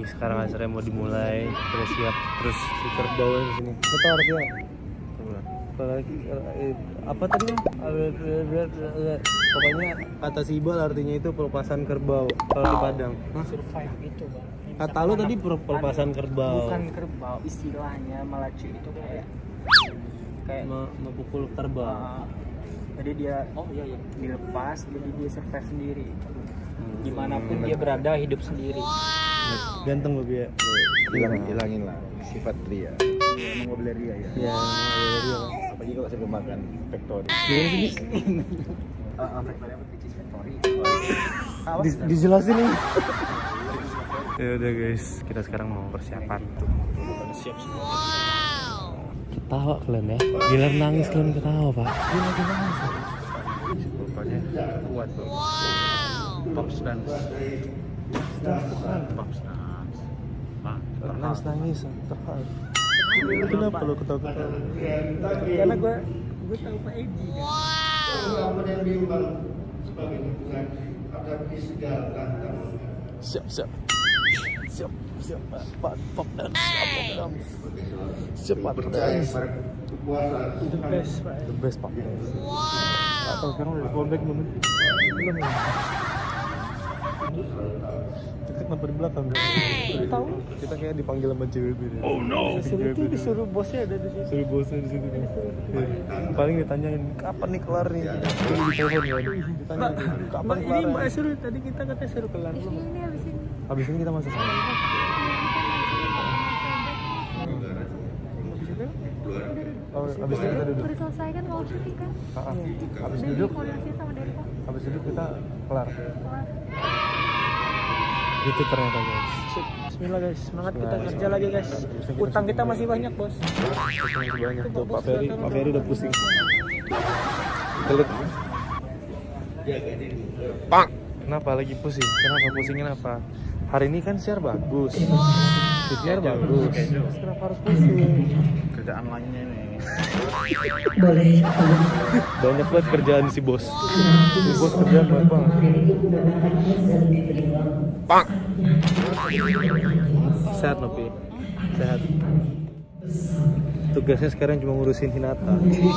sekarang acaranya mau dimulai, udah siap. Terus si kerbau di sini. Betul artinya? Apa tadi? Pokoknya kata si Ibal artinya itu pelepasan kerbau kalau di Padang. Survive gitu bang. Kata lu tadi pelepasan kerbau. Bukan kerbau, istilahnya melacu itu kayak memukul kerbau. Jadi dia dilepas, jadi dia survive sendiri. Dimanapun dia berada, hidup sendiri. Ganteng Bobi ya. Hilangin lah sifat pria. Emang boleh ria ya. Ya, dia. Apalagi kalau saya makan factory. Gimana sih? Factory apa? Cheese factory. Dijelasin nih. Ya udah guys, kita sekarang mau persiapan. Siap semua. Ketawa kalian ya. Gilar nangis kalian ketawa, Pak. Dia lagi nangis. Pokoknya kuat bro. Pops dance. Pops dance. Nangis terharu. Kenapa lo ketawa-ketawa? Karena gue tahu Pak Edi kan. Siap Pop dance. Siap Pop dance. The best Pak. The best Pop dance. Atau sekarang udah fallback belum? Belum. Kita kenapa di belakang? Tahu? Kita kayak dipanggil sama cewek beda. Oh no. Disuruh bosnya ada di situ. Suruh bosnya di situ kan. Paling ditanyain kapan nih kelar nih. Di telepon ya. Ditanya kapan Ini kelar. Mbak suruh tadi kita katanya suruh kelar belum. Habis ini kita masuk sana. Oh, habis itu kita duduk. Udah selesai kan kalau syuting kan? Habis duduk. Koordinasi sama Derko. Habis duduk kita kelar. Gitu ternyata guys. Bismillah guys, semangat kita kerja lagi guys. Utang kita masih banyak bos. Masih banyak tuh Pak Ferry udah pusing. Gelut. Bang. Kenapa lagi pusing? Kenapa pusingin apa? Hari ini kan share bagus. Share bagus. Kenapa harus pusing? Kerjaan lainnya nih. Banyak banget kerjaan si bos. Si bos kerjaan banyak banget. Bang. Sehat Nopi. Sehat. Tugasnya sekarang cuma ngurusin Hinata.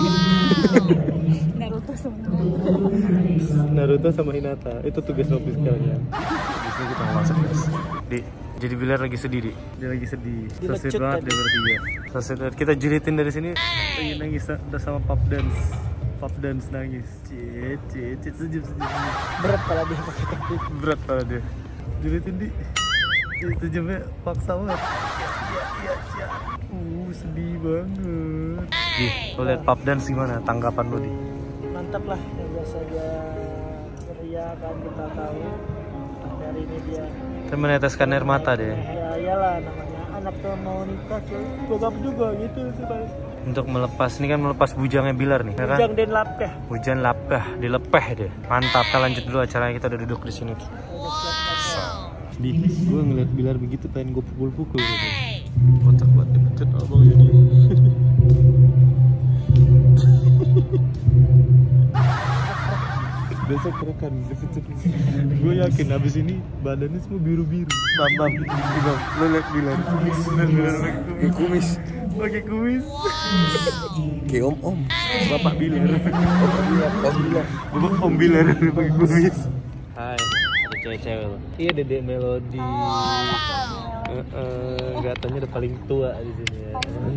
Naruto sama Hinata. Itu tugas Nopi sekarang ya. Di sini kita mau masak guys. Jadi Bilar lagi sedih, Di. Dia lagi sedih. Sosial banget dia bertiga. Sosial kita julitin dari sini. Lagi nangis udah sama pop dance nangis. Cit senyum. Berat kalau dia pakai topi. Berat kalau dia. Julitin Di. Senyumnya paksa banget. Iya. Sedih banget. Di, lo liat pop dance gimana? Tanggapan lo Di? Mantap lah, yang biasa dia ceria kan, kita tahu dari ini dia. Kan meneteskan air mata deh. Ya iyalah, namanya anak tuh mau nikah cuy, bokap juga gitu sih paling. Untuk melepas, ini kan melepas bujangnya Bilar nih, ya kan? Bujang dan lapkah. Hujan lapah, dilepeh deh. Mantap, kita lanjut dulu acaranya, kita udah duduk di sini. Di, gue ngeliat Bilar begitu pengen gue pukul-pukul gitu. Kocak buat dipecut abang ini. Besok rekan dipecut. Gue yakin abis ini badannya semua biru-biru. Bam, lo liat Bilar. Bilar pakai kumis. Pakai kumis. Kayak om. Bapak Bilar. Bapak Om Bilar pakai kumis. Hai, ada cewek-cewek loh. Iya, Dedek Melody. Gak taunya udah paling tua di sini ya.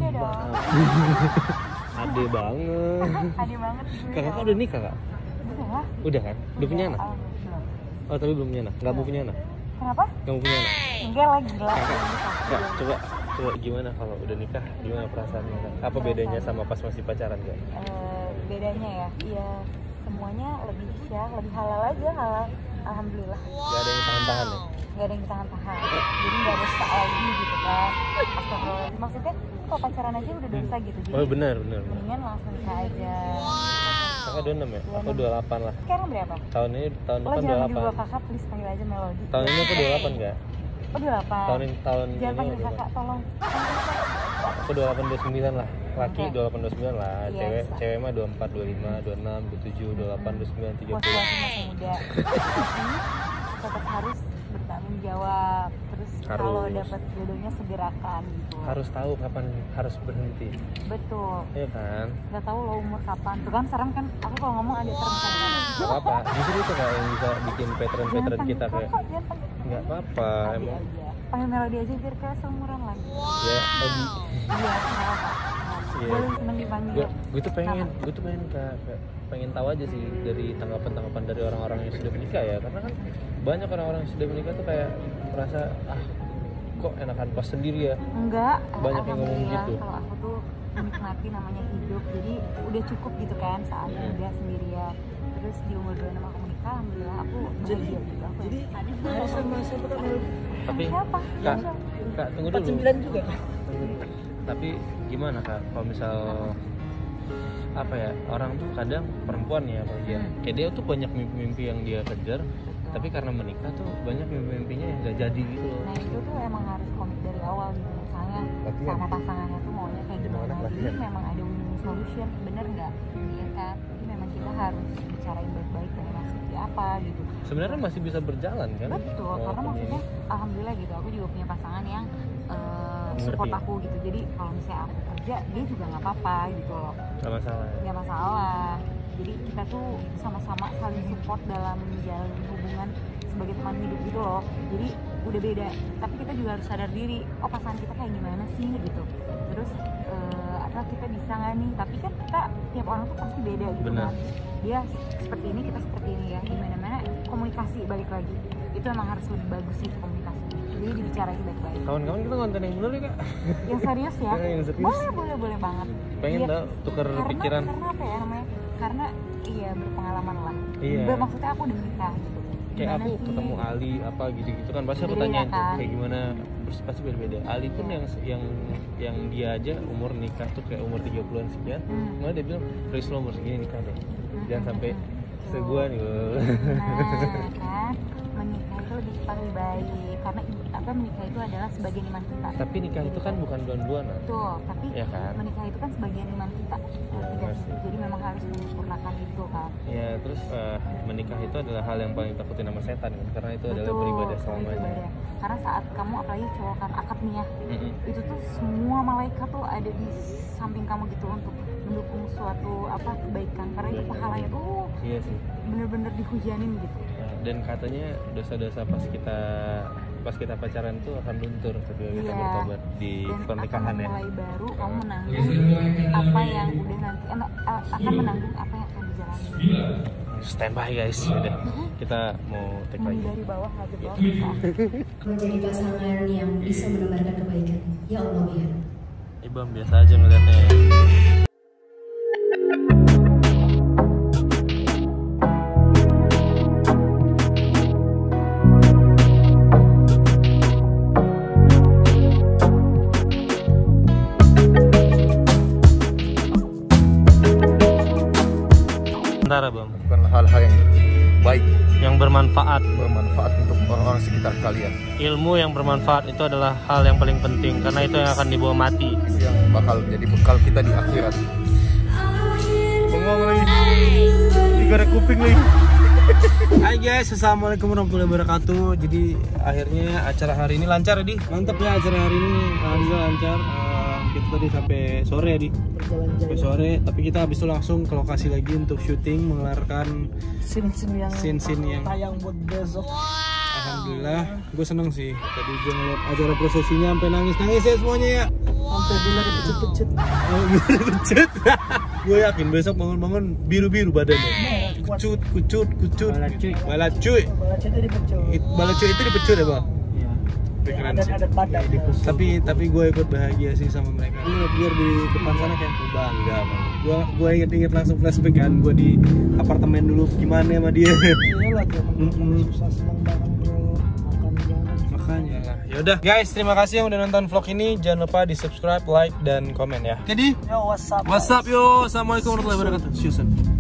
Ade banget. Ade banget. Kakak udah nikah kak? Udah kan? Udah punya anak? Oh tapi belum punya anak? Gak mau punya anak? Kenapa? Gak mau punya anak? Enggak lah, gila. Kak, coba gimana kalau udah nikah? Gimana perasaannya kak? Apa bedanya sama pas masih pacaran kak? Bedanya ya? Iya, semuanya lebih syah, lebih halal aja, halal. Alhamdulillah. Gak ada yang tahan-tahan ya? Gak ada yang ditahan-tahan. Jadi gak ada suka lagi gitu kan. Astagfirullah. Maksudnya kalau pacaran aja udah dosa gitu. Jadi Oh benar. mendingan langsung nikah aja. Kakak 26 ya? Aku 28 lah. Sekarang berapa? Tahun Lo depan jangan 28. juga kakak, please panggil aja Melody. Tahun ini aku 28 gak? Oh 28. Tahun Jangan ini panggil aku kakak, tolong. Aku 28 29 lah. Laki Oke. 28 29 lah. Yes. Cewek mah 24 25 26 27 28 29 30. Puas-puasin masih muda. Tapi tetap harus bertanggung jawab. Terus kalau Harus. dapat jodohnya segerakan gitu. Harus tahu kapan harus berhenti. Betul. Iya kan? Nggak tahu lo umur kapan. Tuh kan serem kan. Aku kalau ngomong ada serem kan. Gak apa-apa. Justru itu kayak yang bisa bikin pattern kita kayak. Nggak apa-apa. Adi Emang. aja. Panggil Melody aja biar kayak seumuran lagi. Ya, Odi. Iya, kenapa? Iya. Gue lebih seneng dipanggil. Gue tuh pengen kayak pengen tahu aja sih dari tanggapan dari orang-orang yang sudah menikah ya, karena kan banyak orang-orang yang sudah menikah tuh kayak merasa kok enakan pas sendiri ya. Enggak, Banyak yang ngomong alhamdulillah, gitu. kalau aku tuh menikmati namanya hidup, jadi udah cukup gitu kan saat muda sendirian. Terus di umur 26 aku menikah, alhamdulillah aku bahagia gitu. Jadi Harus sama siapa kan? Tapi siapa? Kak, tunggu dulu. 49 juga kan? Tunggu dulu. Tapi gimana Kak kalau misal apa ya, orang tuh kadang perempuan ya apalagi ya, kayak dia tuh banyak mimpi-mimpi yang dia kejar, tapi karena menikah tuh banyak mimpi-mimpinya yang gak jadi gitu loh. Nah itu tuh emang harus komit dari awal gitu. Misalnya sama pasangannya tuh maunya kayak gimana. Jadi memang ada win-win solution, bener nggak? Iya kan? Jadi memang kita harus bicarain baik-baik dengan seperti apa gitu. Sebenarnya masih bisa berjalan kan? Betul, karena Walaupun maksudnya ini. alhamdulillah gitu, aku juga punya pasangan yang support Ngerti. aku gitu. Jadi kalau misalnya aku kerja, dia juga nggak apa-apa gitu loh, Gak masalah ya? nggak masalah. Jadi kita tuh sama-sama saling support dalam menjalin hubungan sebagai teman hidup gitu loh. Jadi udah beda, tapi kita juga harus sadar diri, oh pasangan kita kayak gimana sih gitu. Terus apa kita bisa nggak nih? Tapi kan kita tiap orang tuh pasti beda gitu. Benar. Kan. Dia seperti ini, kita seperti ini ya. Gimana-mana komunikasi balik lagi. Itu emang harus lebih bagus sih komunikasi. Jadi dibicarain baik-baik. Kawan-kawan kita konten yang bener ya Kak? Yang serius ya? Yang serius. Boleh banget. Pengen Iya, tau tuker pikiran. Karena apa ya namanya? Karena iya berpengalaman lah. Iya. Maksudnya aku udah menikah gitu. Kayak Gimana aku sih? ketemu Ali apa gitu-gitu kan pasti aku Beda-beda tanyain tuh kan? kayak gimana, pasti beda-beda. Ali pun yang dia aja umur nikah tuh kayak umur 30-an sekian, malah dia bilang Chris lo umur segini nikah deh, jangan sampai segua nih loh. Nah kan menikah itu lebih cepat lebih baik karena menikah itu adalah sebagian iman kita. Tapi nikah itu kan bukan duluan. Betul, tapi Ya kan? menikah itu kan sebagian iman kita. Ngerti gak sih? pasti. Jadi memang harus menyempurnakan itu kan. Ya terus menikah itu adalah hal yang paling takutin sama setan kan, karena itu adalah Betul, beribadah selamanya. beribadah. Karena saat kamu apalagi cowok kan akad nih ya, Mm-mm. itu tuh semua malaikat tuh ada di samping kamu gitu untuk mendukung suatu kebaikan. Karena itu pahalanya tuh Iya sih. bener-bener dihujanin gitu. Dan katanya dosa-dosa pas kita pacaran tuh akan luntur ketika kita Iya. bertobat di Dan pernikahan akan ya. mulai baru kamu menanggung apa yang udah nanti akan menanggung apa yang akan dijalani. Standby guys, udah kita mau take lagi. Dari bawah lagi bawah bisa. Menjadi pasangan yang bisa menebarkan kebaikan. Ya Allah ya. Ibam biasa aja ngeliatnya. Sementara Bang, Bukan hal-hal yang baik, yang bermanfaat. bermanfaat untuk orang-orang sekitar kalian. Ilmu yang bermanfaat itu adalah hal yang paling penting karena itu yang akan dibawa mati. Itu yang bakal jadi bekal kita di akhirat. Bengong lagi. Digoreng kuping lagi. Hai guys, assalamualaikum warahmatullahi wabarakatuh. Jadi akhirnya acara hari ini lancar ya Di. Mantap ya acara hari ini, alhamdulillah lancar. Kita tadi sampai sore ya Di. Sampai sore, tapi kita habis itu langsung ke lokasi lagi untuk syuting, mengeluarkan scene-scene yang tayang buat besok. alhamdulillah gue seneng sih. Tadi gue ngeliat acara prosesinya sampai nangis ya semuanya ya. Sampai bilar pecut-pecut. Pecut. Gue yakin besok bangun-bangun biru-biru badannya. Kucut. Bala cuy. Bala cuy itu dipecut ya bang? Iya. Keren sih. Ada badan. Tapi gue ikut bahagia sih sama mereka. Biar di depan sana kayak bangga bang. Gue inget langsung flashback kan. Gue di apartemen dulu gimana sama dia. Iyalah teman-teman susah senang bareng bro. Makan bareng. Makanya lah. Yaudah guys, terima kasih yang udah nonton vlog ini. Jangan lupa di subscribe, like, dan komen ya. Jadi Yo, what's up? what's up yo. Assalamualaikum warahmatullahi wabarakatuh. See you soon.